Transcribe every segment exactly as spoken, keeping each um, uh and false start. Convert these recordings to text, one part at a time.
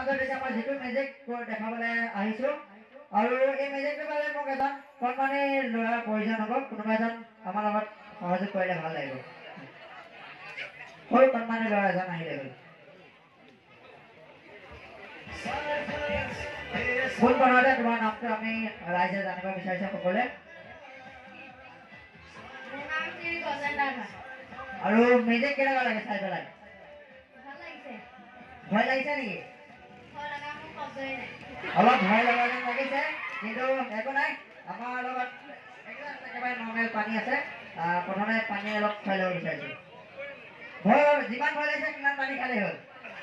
মাজত এতিয়া মই যিটো মেজিক দেখাবলৈ আহিছোঁ আৰু এই মেজিকটোৰ বাবে মোক এজন কণমানি ল'ৰাৰ প্ৰয়োজন হ'ব কোনোবা এজন আমাৰ লগত সহযোগ কৰিলে ভাল লাগিব সৰু কণমানি ল'ৰা এজন আহিলে হ'ল কোন বনাওঁতে তোমাৰ নামটো আমি ৰাইজে জানিব বিচাৰিছে সকলোৱে আৰু মেজিক কেনেকুৱা লাগে চাই পেলাই ভয় লাগিছে নেকি অলপ ভয় লগা যেন লাগিছে কিন্তু একো নাই আমাৰ লগত একেবাৰে নৰ্মেল পানী আছে প্ৰথমে পানী অলপ খুৱাই ল'ব বিচাৰিছোঁ ভয় যিমান ভয় লাগিছে সিমান পানী খালেই হ'ল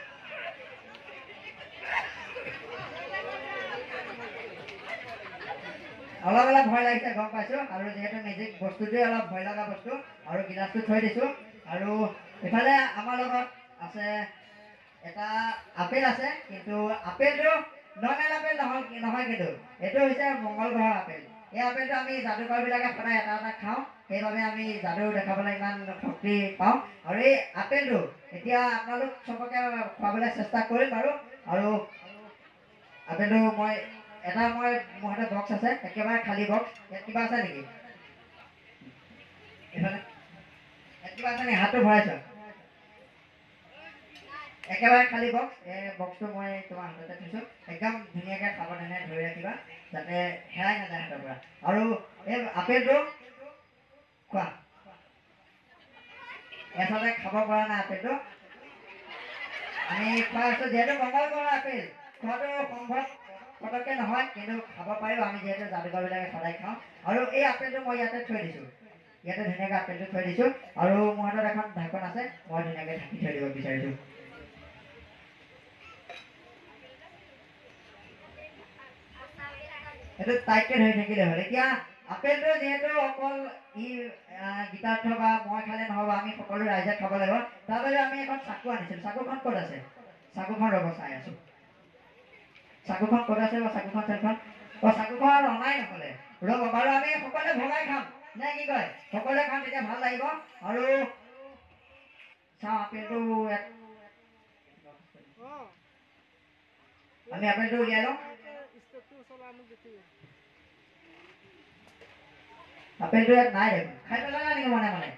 অলপ অলপ ভয় লাগিছে গম পাইছোঁ আৰু যিহেতু মেজিক বস্তুটোৱে অলপ ভয় লগা বস্তু আৰু গিলাচটো থৈ দিছোঁ আৰু ইফালে আমাৰ লগত আছে এটা আপেল আছে কিন্তু আপেলটো নৰ্মেল আপেল নহয় নহয় কিন্তু এইটো হৈছে মংগল গ্ৰহৰ আপেল এই আপেলটো আমি যাদুকৰবিলাকে সদায় এটা এটা খাওঁ সেইবাবে আমি যাদু দেখাবলৈ ইমান শক্তি পাওঁ আৰু এই আপেলটো এতিয়া আপোনালোক চবকে খুৱাবলৈ চেষ্টা কৰিম বাৰু আৰু আপেলটো মই এটা মই মোৰ হাতত বক্স আছে একেবাৰে খালী বক্স ইয়াত কিবা আছে নেকি এইফালে ইয়াত কিবা আছে নেকি হাতটো ভৰাইছ একেবাৰে খালী বক্স এই বক্সটো মই তোমাৰ হাততে থৈছোঁ একদম ধুনীয়াকৈ সাৱধানে ধৰি ৰাখিবা যাতে হেৰাই নাযায় হাতৰ পৰা আৰু এই আপেলটো খোৱা এফালে খাব পৰা নাই আপেলটো আমি খুৱাই আছোঁ যিহেতু মংগল গ্ৰহৰ আপেল খোৱাটো সম্ভৱ পটককৈ নহয় কিন্তু খাব পাৰিব আমি যিহেতু যাদুকৰবিলাকে সদায় খাওঁ আৰু এই আপেলটো মই ইয়াতে থৈ দিছোঁ ইয়াতে ধুনীয়াকৈ আপেলটো থৈ দিছোঁ আৰু মোৰ হাতত এখন ঢাকন আছে মই ধুনীয়াকৈ ঢাকি থৈ দিব বিচাৰিছোঁ এইটো টাইটকৈ ধৰি থাকিলে হ'ল এতিয়া আপেলটো যিহেতু অকল ই গীতাৰ্থ বা মই খালে নহ'ব আমি সকলো ৰাইজে খাব লাগিব তাৰ বাবে আমি এখন চাকু আনিছিলোঁ চাকুখন ক'ত আছে চাকুখন ৰ'ব চাই আছোঁ চাকুখন ক'ত আছে বা চাকুখন চাকুখন অঁ চাকুখন অনাই নহ'লে ৰ'ব বাৰু আমি সকলোৱে ভগাই খাম নে কি কয় সকলোৱে খাম তেতিয়া ভাল লাগিব আৰু চাওঁ আপেলটো আমি আপেলটো উলিয়াই লওঁ আপেলটো ইয়াত নাই দেখোন খাই পেলালা নেকি মনে মনে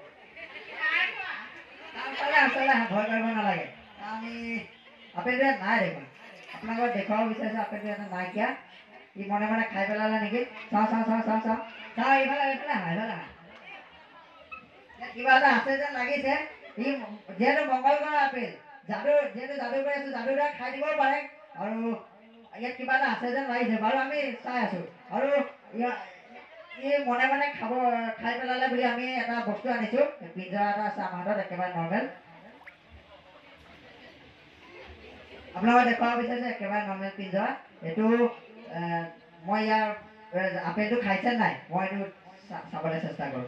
আচলতে ভয় কৰিব নালাগে আমি আপেলটো ইয়াত নাই দেখোন আপোনালোকক দেখুৱাব বিচাৰিছোঁ আপেলটো ইয়াত নাইকিয়া ই মনে মনে খাই পেলালে নেকি চাওঁ চাওঁ চাওঁ চাওঁ চাওঁ চাওঁ এইফালে এইফালে আহা এইফালে আহা ইয়াত কিবা এটা আছে যেন লাগিছে ই যিহেতু মংগল গ্ৰহৰ আপেল যাদু যিহেতু যাদু কৰি আছোঁ যাদুৰে খাই দিবও পাৰে আৰু ইয়াত কিবা এটা আছে যেন লাগিছে বাৰু আমি চাই আছোঁ আৰু ই মনে মনে খাব খাই পেলালে বুলি আমি এটা বস্তু আনিছোঁ পিঞ্জৰা এটা আছে আমাৰ হাতত একেবাৰে নৰ্মেল আপোনালোকে দেখুৱাব বিচাৰিছে একেবাৰে নৰ্মেল পিঞ্জৰা এইটো মই ইয়াৰ আপেলটো খাইছে নাই মই এইটো চাবলৈ চেষ্টা কৰোঁ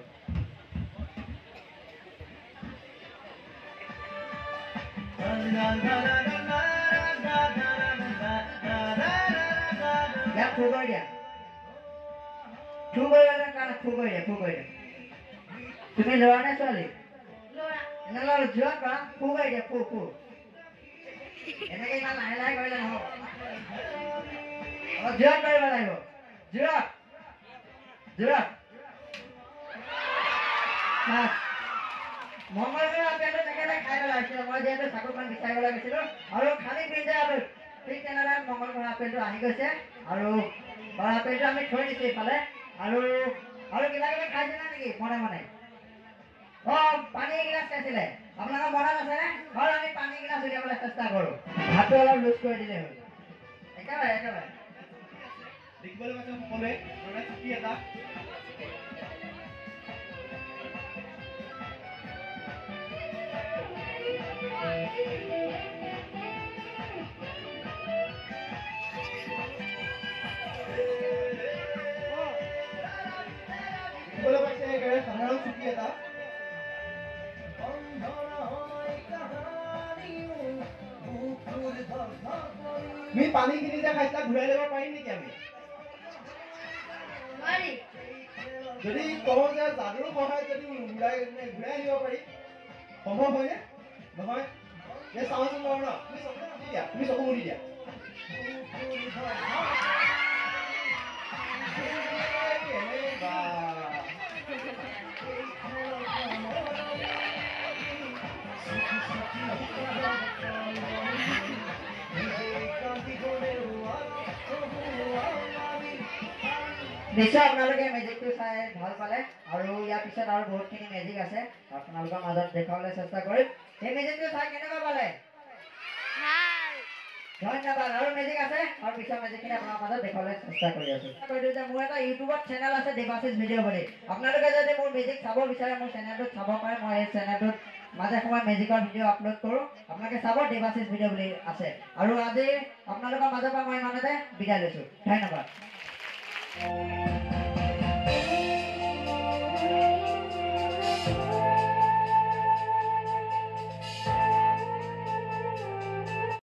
ইয়াক ফু কৰি দিয়া ফু কৰিলে কাৰণে ফু কৰি দিয়া ফু কৰি দিয়া তুমি ল'ৰা নে ছোৱালী নল'ৰা যোৱা কৰা ফু কৰি দিয়া ফু ফু এনেকৈ ইমান লাহে লাহে কৰিলে নহ'ব অলপ জোৰত কৰিব লাগিব জোৰত জোৰত মংগল গ্ৰহৰ আপেলটো তেখেতে খাই পেলাইছিলে মই যিহেতু চাকুখন বিচাৰিবলৈ গৈছিলোঁ আৰু খালী পিঞ্জৰাটো ঠিক তেনেদৰে মংগল গ্ৰহৰ আপেলটো আহি গৈছে আৰু আপেলটো আমি থৈ দিছোঁ ইফালে আৰু আৰু কিবা কিবি খাইছিলে নেকি মনে মনে অঁ পানী এগিলাচ খাইছিলে আপোনালোকৰ মনত আছেনে বাৰু আমি পানী এগিলাচ উলিয়াবলৈ চেষ্টা কৰোঁ হাতটো অলপ লুজ কৰি দিলেই হ'ল একেবাৰে একেবাৰে দেখিবলৈ পাইছে সকলোৱে চুটি এটা সাধাৰণ চুটি এটা আমি পানী কিনি যে খাইছা ঘূৰাই ল'ব পাৰিম নেকি আমি যদি কওঁ যে যাদুৰ সহায়ত যদি ঘূৰাই ঘূৰাই আনিব পাৰি সম্ভৱ হয়নে নহয় চাওঁচোন বাৰু ন তুমি চকু মুদি দিয়া তুমি চকু মুদি দিয়া নিশ্চয় আপোনালোকে মেজিকটো চাই ভাল পালে আৰু ইয়াৰ পিছত আৰু বহুতখিনি মেজিক আছে আপোনালোকৰ মাজত দেখুৱাবলৈ চেষ্টা কৰিম এই মেজিকটো চাই কেনেকুৱা পালে ধন্যবাদ আৰু মেজিক আছে আৰু পিছৰ মেজিকখিনি আপোনাৰ মাজত দেখুৱাবলৈ চেষ্টা কৰি আছো কৈ দিওঁ যে মোৰ এটা ইউটিউবত চেনেল আছে দেৱাশিষ ভিডিঅ' বুলি আপোনালোকে যদি মোৰ মেজিক চাব বিচাৰে মোৰ চেনেলটোত চাব পাৰে মই এই চেনেলটোত মাজে সময়ে মেজিকৰ ভিডিঅ' আপলোড কৰোঁ আপোনালোকে চাব দেৱাশিষ ভিডিঅ' বুলি আছে আৰু আজি আপোনালোকৰ মাজৰ পৰা মই ইমানতে বিদায় লৈছোঁ ধন্যবাদ